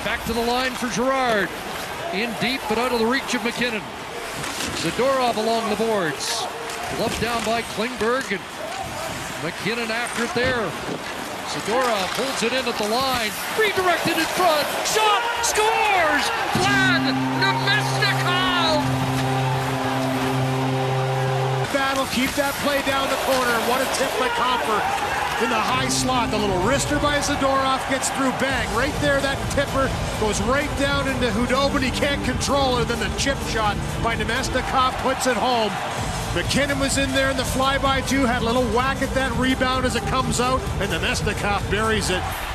Back to the line for Girard. In deep, but out of the reach of MacKinnon. Zadorov along the boards. Left down by Klingberg, and MacKinnon after it there. Zadorov pulls it in at the line. Redirected in front. Shot! Scores! Vlad Namestnikov! Battle, keep that play down the corner. What a tip by Compher in the high slot. The little wrister by Zadorov gets through. Bang. Right there, that tipper goes right down into Khudobin. He can't control it. Then the chip shot by Namestnikov puts it home. MacKinnon was in there in the flyby too, had a little whack at that rebound as it comes out, and Namestnikov buries it.